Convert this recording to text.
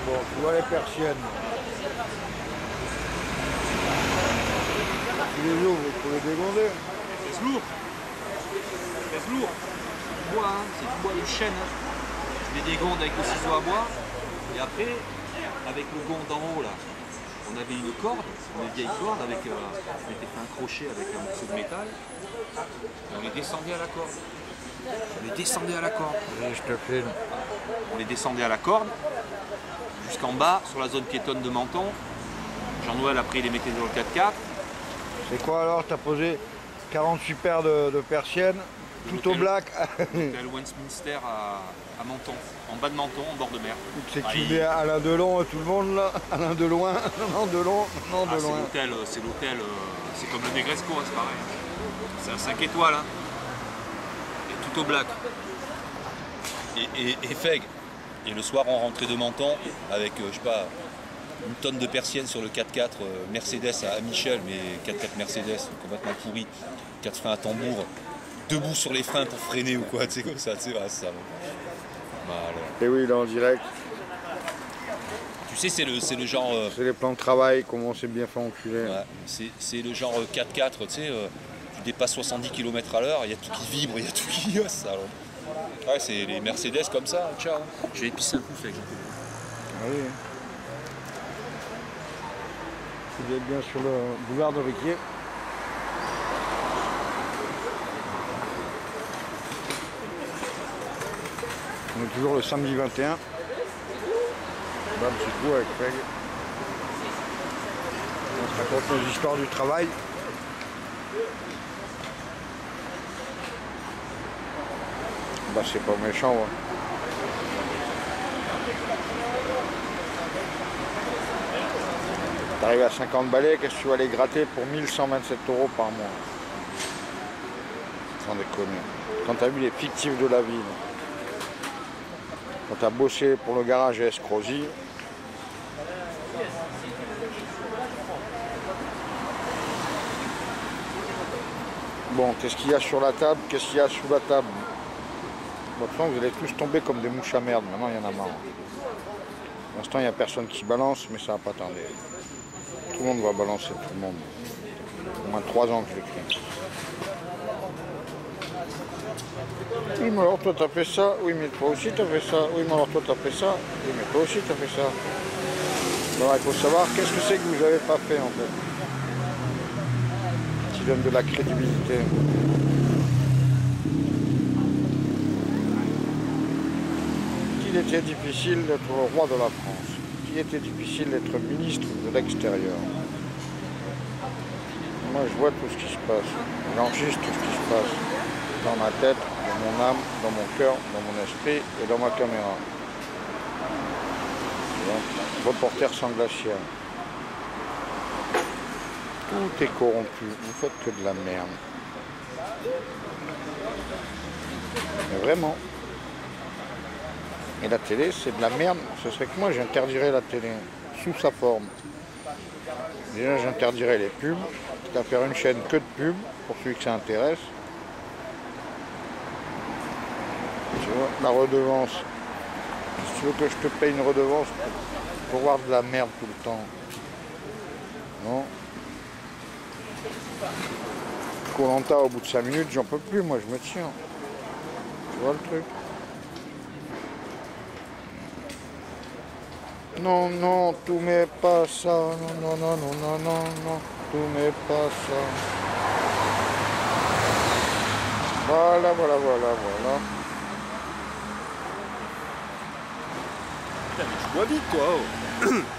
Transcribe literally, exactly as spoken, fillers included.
Bon, tu vois les persiennes. Tu les ouvres pour les dégonder. C'est lourd. C'est lourd. Du bois, hein. C'est du bois de chêne. Hein. Tu les dégondes avec le ciseau à bois. Et après, avec le gond d'en haut là, on avait une corde, une vieille corde avec, euh, on s'était fait un crochet avec un morceau de métal. Et on les descendait à la corde. On les descendait à la corde. Et je te filme. On les descendait à la corde jusqu'en bas sur la zone piétonne de Menton. Jean-Noël après il les mettait dans le quatre quatre. C'est quoi alors? T'as posé quarante-huit paires de, de persiennes, tout au black. L'hôtel Westminster à, à Menton, en bas de Menton, en bord de mer. C'est Ah, qui il... met Alain Delon, tout le monde là? Alain de loin, non de long, non de ah, loin. C'est l'hôtel, c'est l'hôtel, c'est comme le Negresco, hein, c'est pareil. C'est un cinq étoiles, hein. Et tout au black. Et, et, et Feg. Et le soir, on rentrait de Menton avec, euh, je sais pas, une tonne de persiennes sur le quatre quatre euh, Mercedes à Michel, mais quatre quatre Mercedes complètement pourri, quatre freins à tambour, debout sur les freins pour freiner ou quoi, tu sais, comme ça, tu sais, voilà, ça. Voilà. Et oui, là en direct. Tu sais, c'est le, c'est le genre. Euh, c'est les plans de travail, comment on s'est bien fait enculer. Ouais, c'est le genre quatre quatre, tu sais, euh, tu dépasses soixante-dix kilomètres à l'heure, il y a tout qui vibre, il y a tout qui. ça, alors. Ouais, c'est les Mercedes comme ça, ciao. Je vais épicer un coup, Feg. Ah oui. Vous êtes bien sur le boulevard de Riquier. On est toujours le samedi vingt et un. Là, un petit coup avec Feg. On se raconte nos histoires du travail. Bah c'est pas méchant, ouais. T'arrives à cinquante balais, qu'est-ce que tu vas les gratter pour mille cent vingt-sept euros par mois? Sans déconner. Quand t'as vu les fictifs de la ville, quand t'as bossé pour le garage à Escrozy, bon, qu'est-ce qu'il y a sur la table? Qu'est-ce qu'il y a sous la table? De toute façon, vous allez tous tomber comme des mouches à merde. Maintenant, il y en a marre. Pour l'instant, il n'y a personne qui balance, mais ça va pas tarder. Tout le monde va balancer, tout le monde. Au moins trois ans que je l'écris. Oui, mais alors toi, t'as fait ça. Oui, mais toi aussi, t'as fait ça. Oui, mais alors toi, t'as fait ça. Oui, mais toi aussi, t'as fait ça. Alors, il faut savoir qu'est-ce que c'est que vous n'avez pas fait, en fait. Qui donne de la crédibilité. Il était difficile d'être le roi de la France. Il était difficile d'être ministre de l'extérieur. Moi, je vois tout ce qui se passe. J'enregistre tout ce qui se passe. Dans ma tête, dans mon âme, dans mon cœur, dans mon esprit et dans ma caméra. Donc, reporter sans glacière. Tout est corrompu. Vous faites que de la merde. Mais vraiment. Et la télé, c'est de la merde. Ce serait que moi, j'interdirais la télé, sous sa forme. Déjà, j'interdirais les pubs, qu'à faire une chaîne que de pubs, pour celui que ça intéresse. Tu vois, la redevance. Si tu veux que je te paye une redevance pour, pour voir de la merde tout le temps. Non. Koh-Lanta, au bout de cinq minutes, j'en peux plus, moi, je me tiens. Tu vois le truc? Non, non, tout mais pas ça, non, non, non, non, non, non, non, tout mais pas ça. Voilà, voilà, voilà, voilà. Putain, mais tu bois vite, toi, oh.